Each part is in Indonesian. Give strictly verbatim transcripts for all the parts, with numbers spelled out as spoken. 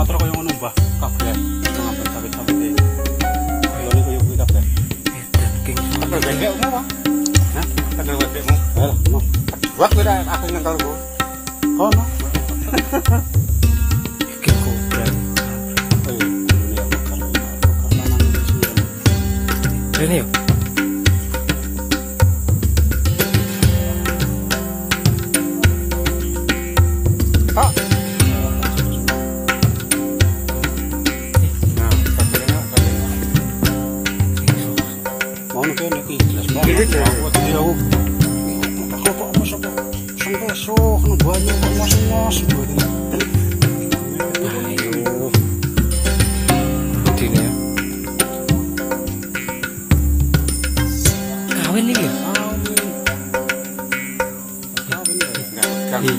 Sumatera kaya ngono Mbah kabeh ngambil sawit-sawit e. Kaya niku yo kuwi kabeh. Edan king Apa bengekmu apa? Hah? Tegal wedekmu. Alah, mau. Buat kowe aku nengkal ku. Kono. iki kobra. Ayo, dunia bakar. Bakar lanang iki sing. Rene yo. Ah. Mau nih kene iki jelas banget. Aku tadi aku. Aku kok mosok kok sengkeso kan banyak kok mos-mos buat ini. Ayo. Dine ya. Kawin iki ya? Kawin. Kawin ya. Enggak, enggak.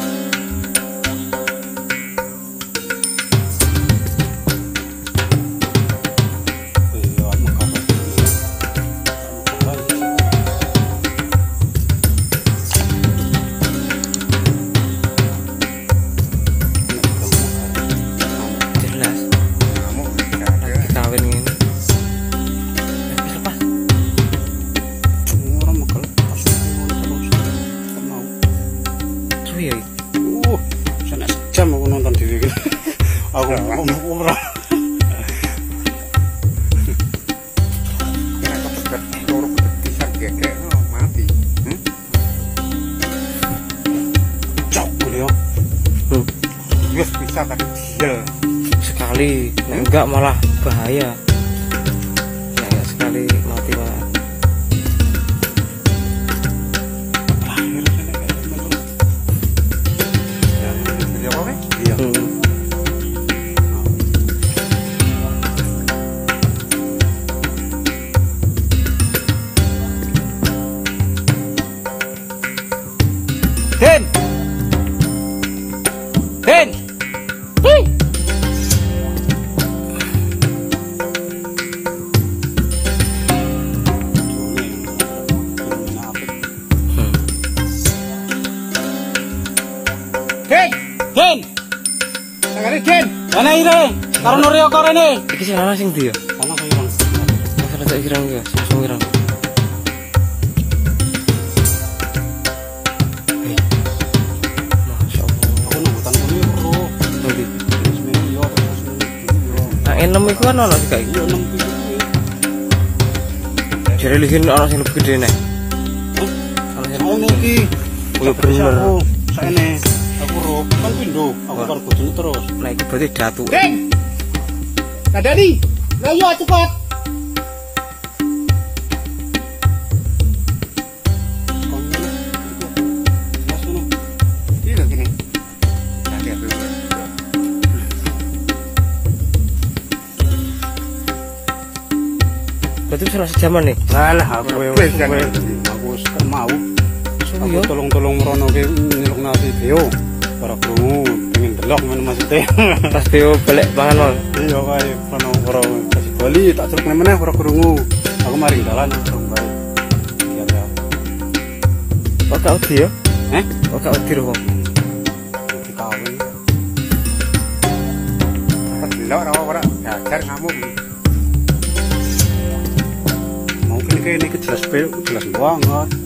Jam aku nonton T V aku umrah kena kepedet loro bisa gegek mati cok beliau wis bisa tapi diel sekali nek enggak malah bahaya nek enggak sekali mati malah Den! Den! Hei! Den! Den! Tangane Den! Ana ire, karo Nurio korene. Iki sing ana sing ndi ya? Ana kaya orang. Masalah tak kirang ya, langsung kirang. enam iku kan ana juga iki. enam iki. Jare lihin ana sing lebih gede nek. Ana sing iki. Kuwi bener. Saene aku ro kan pindho, aku karo bojone terus. Nah iki berarti datu. Ding. Kadani. Lah yo cepet. Berarti salah sejaman nih. Alah aku wis aku wis kan mau. Aku tolong-tolong merono ke nyelukna video. Para krungu pengen delok ngono maksudnya. Pas video balik mangan mon. Iya kae kono ora kasih bali tak celuk meneh para krungu. Aku mari dalan langsung bae. Ya ya. Kok gak udi ya? Eh? Kok gak udi ro. Dikawin. Pas delok ora ora gajar ngamuk. Mungkin kayak ini jelas jelas banget.